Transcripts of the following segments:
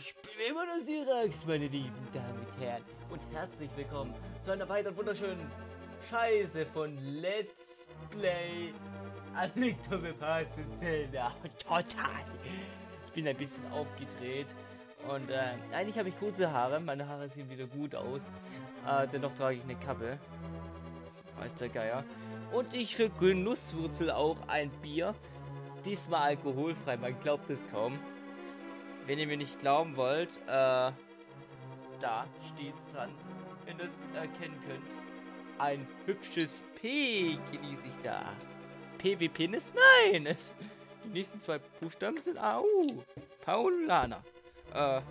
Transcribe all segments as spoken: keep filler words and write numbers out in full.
Ich bin immer nur Sirax, meine lieben Damen und Herren. Und herzlich willkommen zu einer weiteren wunderschönen Scheiße von Let's Play Anekdote Zelda. Total. Ich bin ein bisschen aufgedreht. Und äh, eigentlich habe ich kurze Haare. Meine Haare sehen wieder gut aus. Äh, dennoch trage ich eine Kappe. Weiß der Geier. Und ich für Genusswurzel auch ein Bier. Diesmal alkoholfrei. Man glaubt es kaum. Wenn ihr mir nicht glauben wollt, äh, da steht's dran, wenn ihr es erkennen könnt. Ein hübsches P genieße ich da. P wie Penis? Nein! Die nächsten zwei Buchstaben sind A U. Paulana. Äh.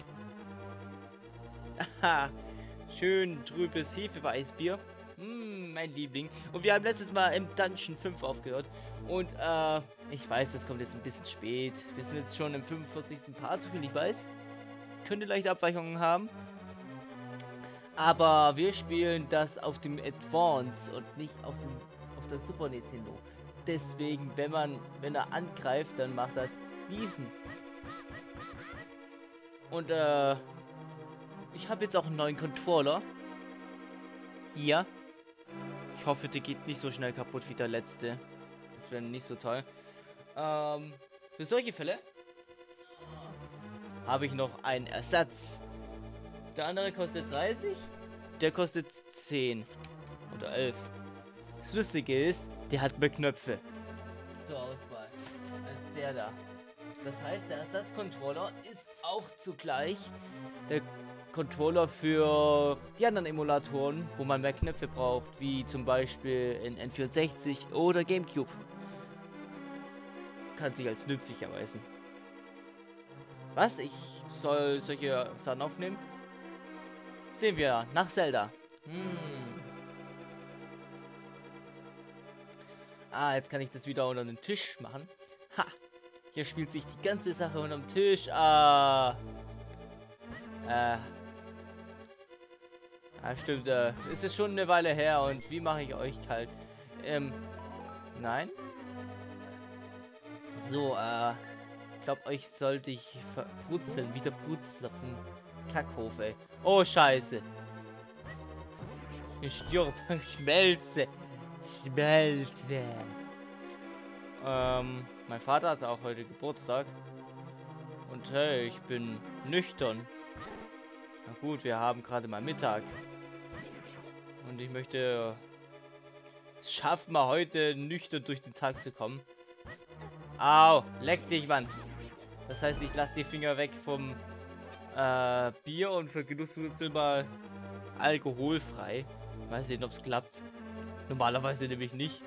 Aha. Schön trübes Hefeweißbier. Hm, mein Liebling. Und wir haben letztes Mal im Dungeon fünf aufgehört. Und, äh, ich weiß, das kommt jetzt ein bisschen spät. Wir sind jetzt schon im fünfundvierzigsten Part, so viel ich weiß. Könnte leichte Abweichungen haben. Aber wir spielen das auf dem Advance und nicht auf dem auf der Super Nintendo. Deswegen, wenn man, wenn er angreift, dann macht er diesen. Und, äh, ich habe jetzt auch einen neuen Controller. Hier. Ich hoffe, der geht nicht so schnell kaputt wie der letzte. Das wäre nicht so toll. Ähm, für solche Fälle habe ich noch einen Ersatz. Der andere kostet dreißig, der kostet zehn oder elf. Das Lustige ist, der hat mehr Knöpfe zur Auswahl als der da. Das heißt, der Ersatzcontroller ist auch zugleich der Controller für die anderen Emulatoren, wo man mehr Knöpfe braucht, wie zum Beispiel in N vierundsechzig oder GameCube. Kann sich als nützlich erweisen. Was? Ich soll solche Sachen aufnehmen? Sehen wir nach Zelda. Hm. Ah, jetzt kann ich das wieder unter den Tisch machen. Ha! Hier spielt sich die ganze Sache unter dem Tisch. Ah. Äh. Ah, stimmt. Äh, es ist schon eine Weile her und wie mache ich euch kalt? Ähm. Nein? So, äh. Ich glaube, euch sollte ich verbrutzeln. Wieder brutzeln auf dem Kackhof, ey. Oh, scheiße. Ich stirb. Schmelze. Schmelze. Ähm, mein Vater hat auch heute Geburtstag. Und hey, ich bin nüchtern. Na gut, wir haben gerade mal Mittag. Und ich möchte es schaffen, mal heute nüchtern durch den Tag zu kommen. Au, leck dich, Mann. Das heißt, ich lasse die Finger weg vom äh, Bier und für Genusswurzel mal alkoholfrei. Mal sehen, ob es klappt. Normalerweise nämlich nicht.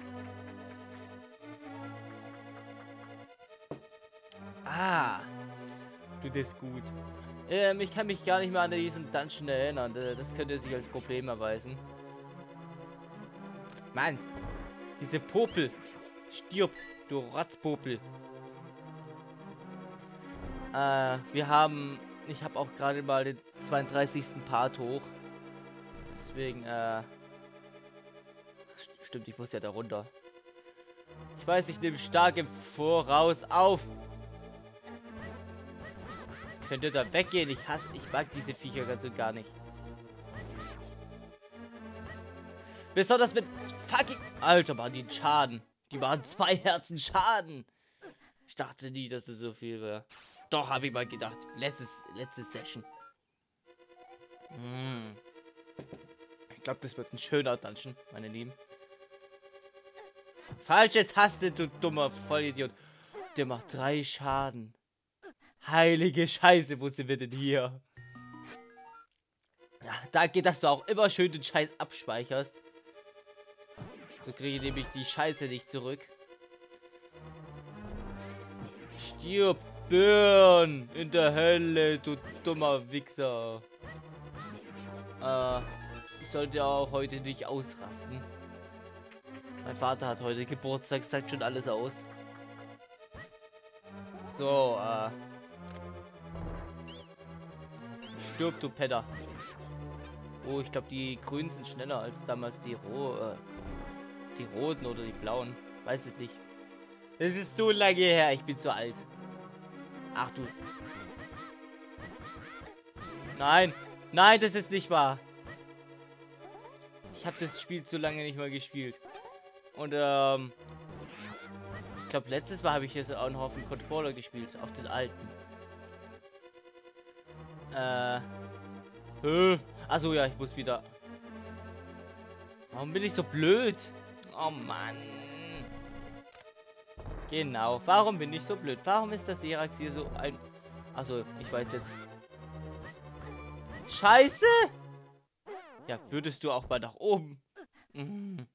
Ah, tut es gut. Ähm, ich kann mich gar nicht mehr an diesen Dungeon erinnern. Das könnte sich als Problem erweisen. Mann, diese Popel. Stirb, du Rotzpopel. Äh, wir haben... Ich habe auch gerade mal den zweiunddreißigsten Part hoch. Deswegen, äh... Stimmt, ich muss ja da runter. Ich weiß, ich nehme stark im Voraus auf. Könnt ihr da weggehen? Ich hasse... Ich mag diese Viecher ganz und gar nicht. Besonders mit fucking... Alter, Mann, die Schaden. Die waren zwei Herzen Schaden. Ich dachte nie, dass das so viel wäre. Doch, habe ich mal gedacht. Letztes, letzte Session. Hm. Ich glaube, das wird ein schöner Dungeon, meine Lieben. Falsche Taste, du dummer Vollidiot. Der macht drei Schaden. Heilige Scheiße, wo sind wir denn hier? Ja, danke, dass du auch immer schön den Scheiß abspeicherst. So kriege ich nämlich die Scheiße nicht zurück. Stirb, Birn in der Hölle, du dummer Wichser. Äh, ich sollte auch heute nicht ausrasten. Mein Vater hat heute Geburtstag, sagt schon alles aus. So, äh. Stirb, du Penner. Oh, ich glaube, die Grünen sind schneller als damals die Ro äh, die Roten oder die Blauen. Weiß es nicht. Es ist so lange her, ich bin zu alt. Ach du. Nein. Nein, das ist nicht wahr. Ich habe das Spiel zu lange nicht mehr gespielt. Und, ähm... ich glaube, letztes Mal habe ich jetzt auch noch auf dem Controller gespielt. Auf den alten. Äh... Äh. Achso, ja, ich muss wieder... Warum bin ich so blöd? Oh, Mann. Genau. Warum bin ich so blöd? Warum ist das Serax hier so ein... Also, ich weiß jetzt... Scheiße! Ja, würdest du auch mal nach oben? Mhm.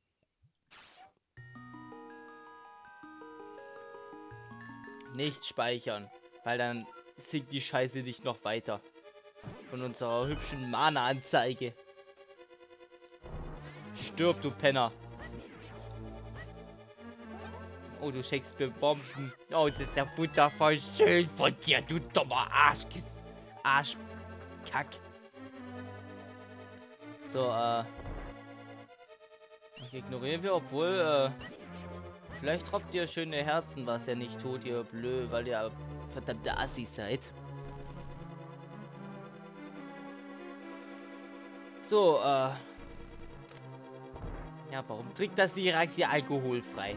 Nicht speichern, weil dann sinkt die Scheiße nicht noch weiter. Von unserer hübschen Mana-Anzeige. Stirb, du Penner. Oh, du schenkst mir Bomben. Oh, das ist ja wundervoll schön von dir, du dummer Arsch. Arschkack. So, äh. Ich ignoriere wir, obwohl, äh. vielleicht droppt ihr schöne Herzen, was ihr nicht tut, ihr blöd, weil ihr verdammte Assis seid. So, äh. Ja, warum trinkt das Serax hier alkoholfrei?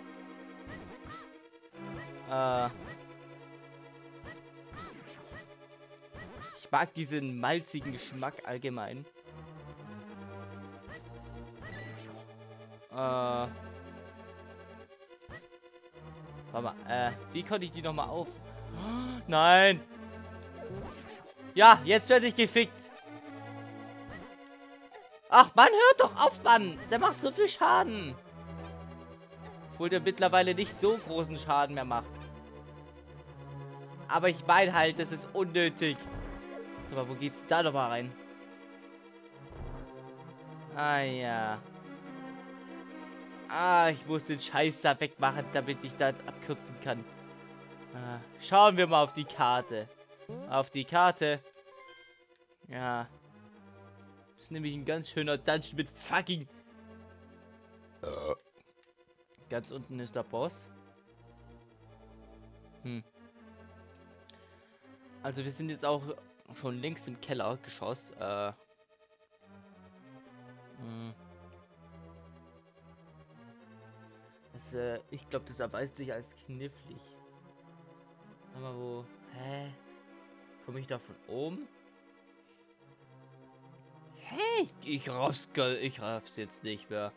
Äh. Ich mag diesen malzigen Geschmack allgemein. Äh. Warte mal, äh, wie konnte ich die noch mal auf? Oh, nein! Ja, jetzt werde ich gefickt. Ach, Mann, hört doch auf, Mann! Der macht so viel Schaden. Obwohl der mittlerweile nicht so großen Schaden mehr macht. Aber ich meine halt, das ist unnötig. So, aber wo geht's da noch mal rein? Ah, ja. Ah, ich muss den Scheiß da wegmachen, damit ich da abkürzen kann. Ah, schauen wir mal auf die Karte. Auf die Karte. Ja. Das ist nämlich ein ganz schöner Dungeon mit fucking... Uh. Ganz unten ist der Boss. Hm. Also wir sind jetzt auch schon längst im Kellergeschoss. Äh. Hm. Das, äh, ich glaube, das erweist sich als knifflig. Aber wo... Hä? Komme ich da von oben? Hey, ich raske, ich raff's jetzt nicht mehr.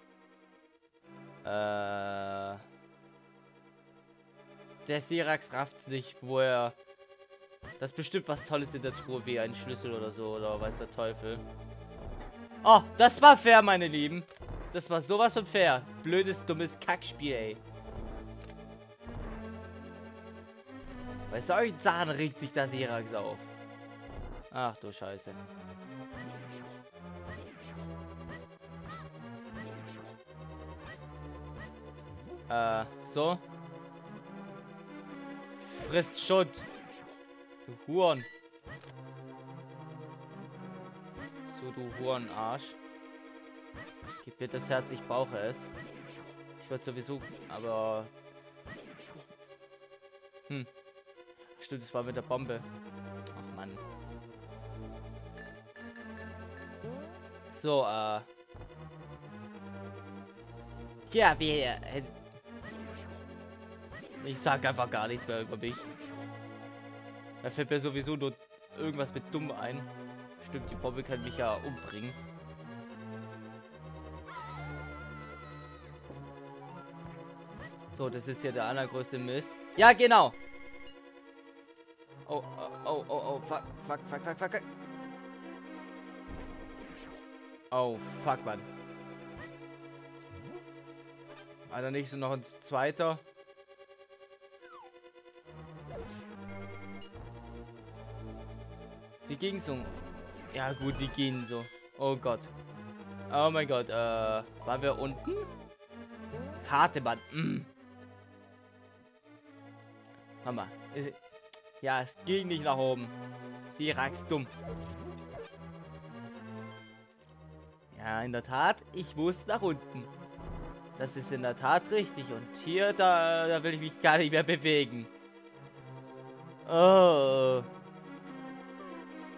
Äh, der Serax rafft's nicht, wo er... Das ist bestimmt was Tolles in der Truhe, wie ein Schlüssel oder so, oder weiß der Teufel. Oh, das war fair, meine Lieben. Das war sowas von fair. Blödes, dummes Kackspiel, ey. Bei solchen Sachen regt sich der Serax auf. Ach du Scheiße. Äh, so. Frisst Schutt. Du Huren. So, du Hurenarsch. Gib mir das Herz, ich brauche es. Ich wollte sowieso, aber... Hm. Stimmt, das war mit der Bombe. Ach, Mann. So, äh... Tja, wir... Äh, ich sag einfach gar nichts mehr über mich. Da fällt mir sowieso nur irgendwas mit dumm ein. Stimmt, die Bombe kann mich ja umbringen. So, das ist ja der allergrößte Mist. Ja, genau. Oh, oh, oh, oh, oh, fuck, fuck, fuck, fuck, fuck. Oh, fuck, Mann. Alter, nicht so noch ein zweiter. Die ging so. Ja gut, die gehen so. Oh Gott. Oh mein Gott. Äh, waren wir unten? Karte, Mann. Mm. Mama. Ja, es ging nicht nach oben. Serax dumm. Ja, in der Tat, ich muss nach unten. Das ist in der Tat richtig. Und hier, da, da will ich mich gar nicht mehr bewegen. Oh.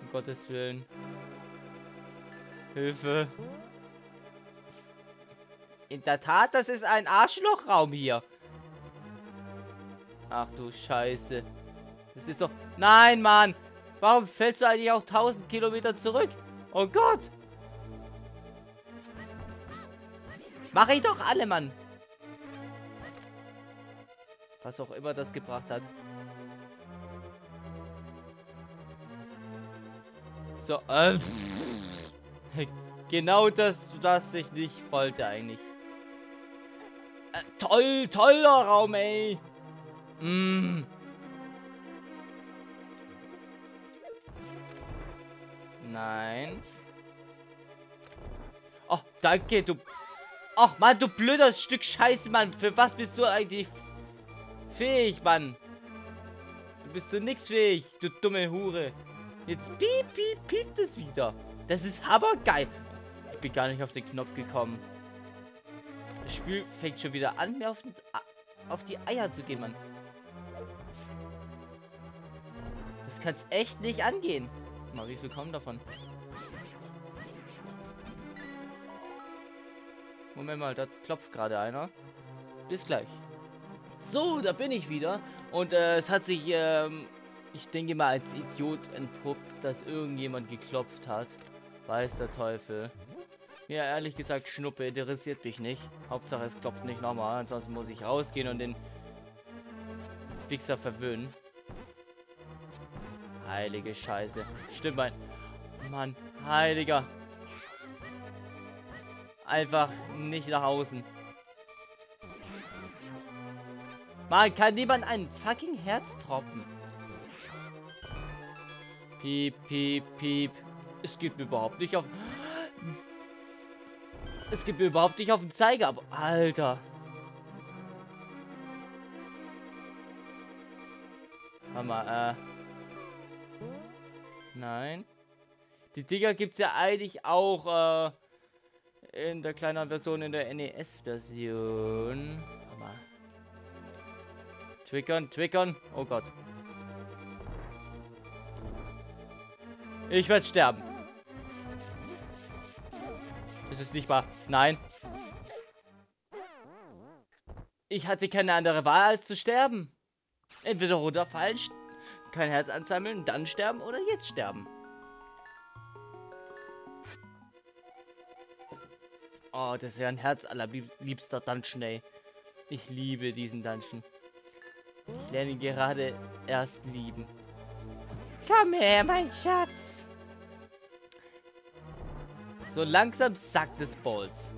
Um Gottes Willen. Hilfe. In der Tat, das ist ein Arschlochraum hier. Ach du Scheiße. Das ist doch... Nein, Mann. Warum fällst du eigentlich auch tausend Kilometer zurück? Oh Gott. Mach ich doch alle, Mann. Was auch immer das gebracht hat. So, äh, genau das, was ich nicht wollte eigentlich. Äh, toll, toller Raum, ey. Mm. Nein. Oh, danke, du... Ach, Mann, du blöder Stück Scheiße, Mann. Für was bist du eigentlich fähig, Mann? Du bist zu nix fähig, du dumme Hure. Jetzt piep, piep, piep das wieder. Das ist aber geil. Ich bin gar nicht auf den Knopf gekommen. Das Spiel fängt schon wieder an, mir auf, den, auf die Eier zu gehen, Mann. Das kann's echt nicht angehen. Mal, wie viel kommen davon? Moment mal, da klopft gerade einer. Bis gleich. So, da bin ich wieder. Und äh, es hat sich, ähm, ich denke mal, als Idiot entpuppt, dass irgendjemand geklopft hat. Weiß der Teufel. Ja, ehrlich gesagt, Schnuppe interessiert mich nicht. Hauptsache, es klopft nicht nochmal. Ansonsten muss ich rausgehen und den Wichser verwöhnen. Heilige Scheiße. Stimmt, mein... Mann, heiliger. Einfach nicht nach außen. Man kann niemand ein fucking Herz droppen. Piep, piep, piep. Es geht mir überhaupt nicht auf... Es geht mir überhaupt nicht auf den Zeiger, aber... Alter. Warte mal, äh... Nein. Die Dinger gibt es ja eigentlich auch, äh... in der kleineren Version, in der N E S-Version. Warte mal. Twickern, twickern. Oh Gott. Ich werde sterben. Ist es nicht wahr? Nein. Ich hatte keine andere Wahl, als zu sterben. Entweder runterfallen, kein Herz ansammeln, dann sterben oder jetzt sterben. Oh, das ist ja ein Herz allerliebster Dungeon, ey. Ich liebe diesen Dungeon. Ich lerne ihn gerade erst lieben. Komm her, mein Schatz. So langsam sackt es Balls.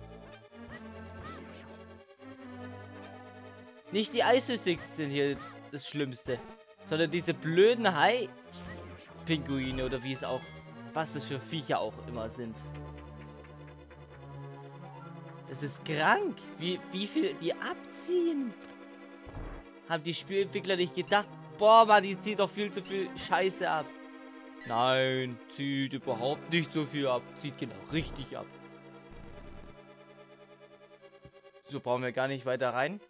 Nicht die Eisüssigs sind hier das Schlimmste, sondern diese blöden Hai-Pinguine oder wie es auch, was das für Viecher auch immer sind. Das ist krank, wie, wie viel die abziehen. Haben die Spielentwickler nicht gedacht, boah, Mann, die zieht doch viel zu viel Scheiße ab. Nein, zieht überhaupt nicht so viel ab. Zieht genau richtig ab. So, brauchen wir gar nicht weiter rein.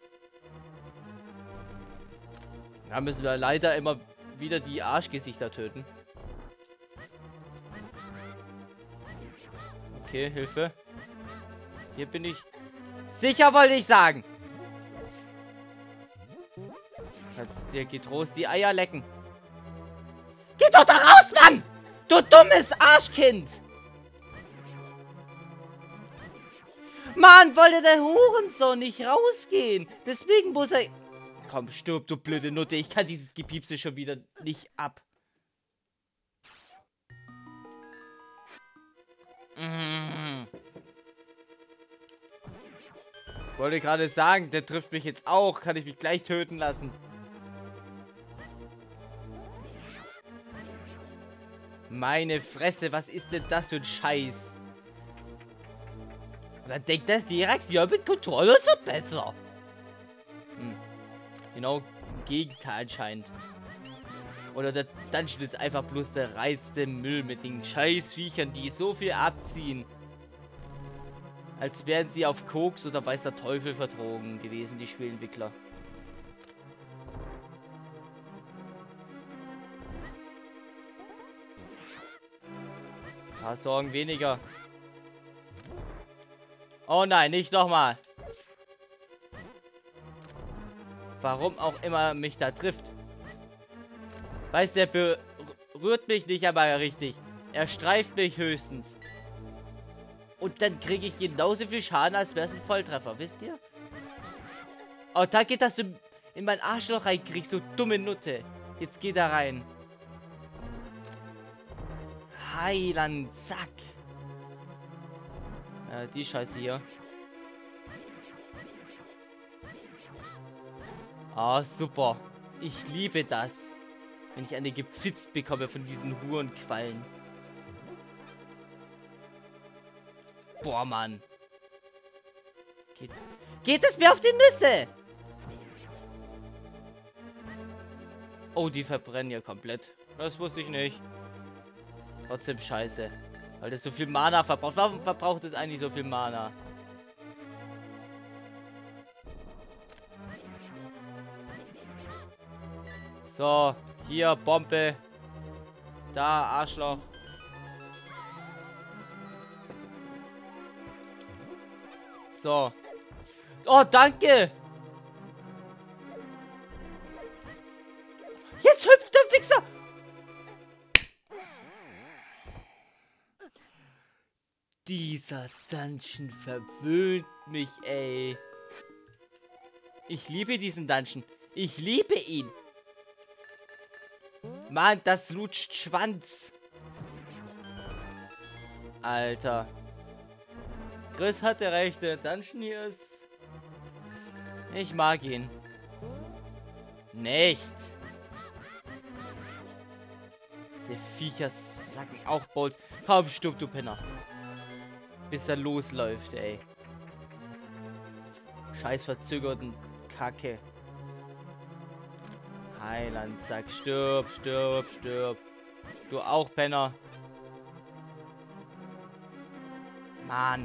Da müssen wir leider immer wieder die Arschgesichter töten. Okay, Hilfe. Hier bin ich. Sicher wollte ich sagen. Kannst dir getrost die Eier lecken. Geh doch da raus, Mann! Du dummes Arschkind! Mann, wollte der Hurensohn nicht rausgehen. Deswegen muss er... Komm, stirb, du blöde Nutte. Ich kann dieses Gepiepse schon wieder nicht ab. Mm. Wollte gerade sagen, der trifft mich jetzt auch. Kann ich mich gleich töten lassen. Meine Fresse, was ist denn das für ein Scheiß? Und dann denkt er direkt, ja, mit Controller ist er besser. Hm. Genau, im Gegenteil anscheinend. Oder der Dungeon ist einfach bloß der reizte Müll mit den Scheißviechern, die so viel abziehen. Als wären sie auf Koks oder weiß der Teufel vertrogen gewesen, die Spielentwickler. Ein paar Sorgen weniger. Oh nein, nicht nochmal. Warum auch immer mich da trifft. Weiß, der berührt mich nicht aber richtig. Er streift mich höchstens. Und dann kriege ich genauso viel Schaden, als wäre es ein Volltreffer, wisst ihr? Oh, danke, dass du in mein Arschloch reinkriegst, du dumme Nutte. Jetzt geh da rein. Heiland, zack. Äh, die Scheiße hier. Ah, super. Ich liebe das. Wenn ich eine gepfitzt bekomme von diesen Hurenquallen. Boah, Mann. Geht, geht es mir auf die Nüsse? Oh, die verbrennen ja komplett. Das wusste ich nicht. Trotzdem scheiße. Weil das so viel Mana verbraucht. Warum verbraucht es eigentlich so viel Mana? So, hier Bombe. Da, Arschloch. So. Oh, danke. Jetzt hüpft der Wichser. Dieser Dungeon verwöhnt mich, ey. Ich liebe diesen Dungeon. Ich liebe ihn. Mann, das lutscht Schwanz. Alter. Chris hatte recht, der Dungeon hier ist... Ich mag ihn. Nicht. Diese Viecher sacken auch Bolts. Kaum stirb, du Penner. Bis er losläuft, ey. Scheiß verzögerten Kacke. Heiland, zack. Stirb, stirb, stirb. Du auch, Penner. Mann.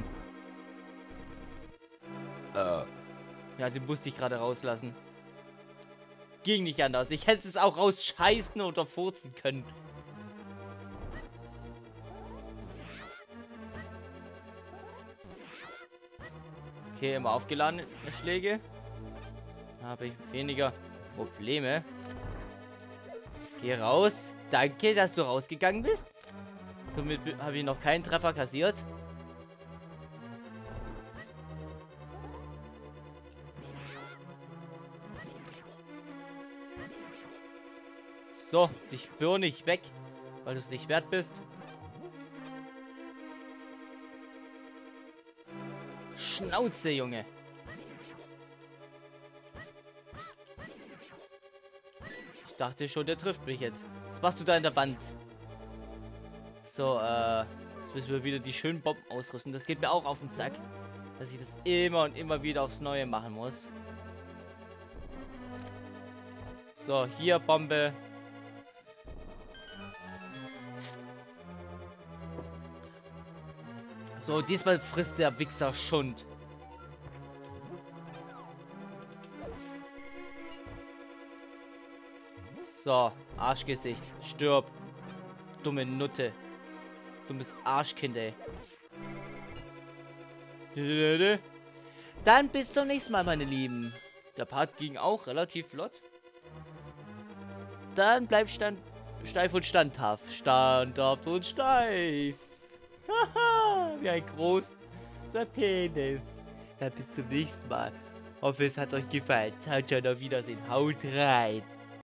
Äh. Ja, den musste ich gerade rauslassen. Ging nicht anders. Ich hätte es auch rausscheißen oder furzen können. Okay, immer aufgeladen, Schläge. Da habe ich weniger Probleme. Geh raus. Danke, dass du rausgegangen bist. Somit habe ich noch keinen Treffer kassiert. So, dich birne ich weg, weil du es nicht wert bist. Schnauze, Junge. Ich dachte schon, der trifft mich jetzt. Was machst du da in der Wand? So, äh, jetzt müssen wir wieder die schönen Bomben ausrüsten. Das geht mir auch auf den Sack, dass ich das immer und immer wieder aufs Neue machen muss. So, hier Bombe. So, diesmal frisst der Wichser Schund. So, Arschgesicht. Stirb. Dumme Nutte. Dummes Arschkind, ey. Dann bis zum nächsten Mal, meine Lieben. Der Part ging auch relativ flott. Dann bleibt stand, steif und standhaft. Standhaft und steif. Haha, wie ein großer Penis. Dann bis zum nächsten Mal. Hoffe, es hat euch gefallen. Ciao, ciao, auf Wiedersehen. Haut rein.